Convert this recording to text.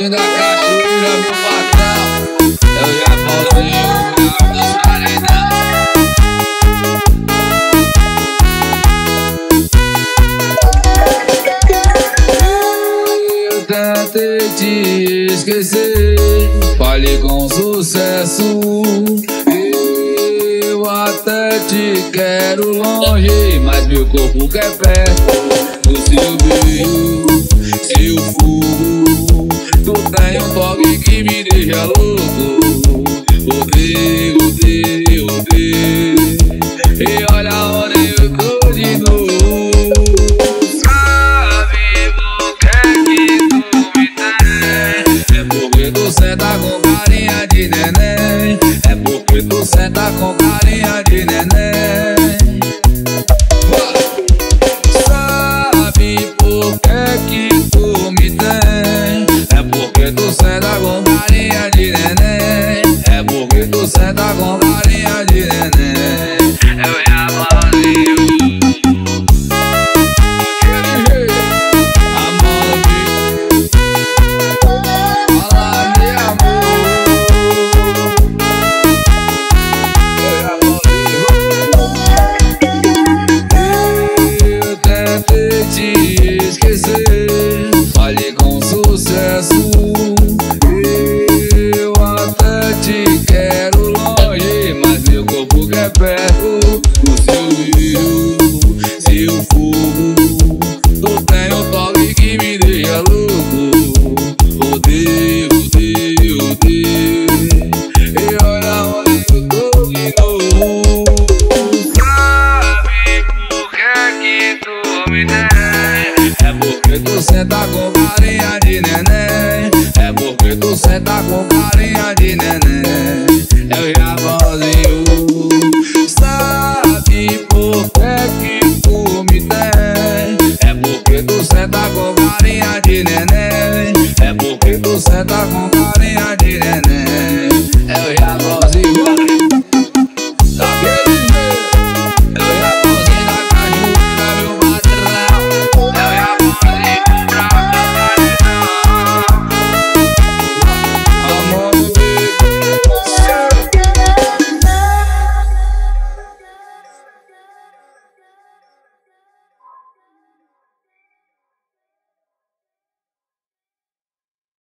jardim da cachoeira, meu patrão. Eu já falei, dos paredão. Eu tentei te esquecer, falei com sucesso. Eu até te quero longe, mas meu corpo quer perto. Do seu beijo, seu fogo, tu tem um toque que me deixa louco. Odeio, odeio, odeio. E olha onde eu tô de novo. Sabe por que tu me tem? É porque tu senta com carinha de neném. É porque tu senta com carinha de neném. Sabe por que tu me tem? É porque tu senta com carinha de neném. É porque tu senta com carinha de neném. Eu já falei. Falei com sucesso. Eu até te quero longe, mas meu corpo quer perto. Do seu beijo, seu fogo, tu tem um toque que me deixa louco. Odeio, odeio, odeio. E olha onde eu tô de novo. Sabe por que tu me tem? É porque tu senta com carinha de neném. É porque tu senta com carinha de neném. Eu já vazio. Sabe por que tu me tem? É porque tu senta com carinha de neném. É porque tu senta com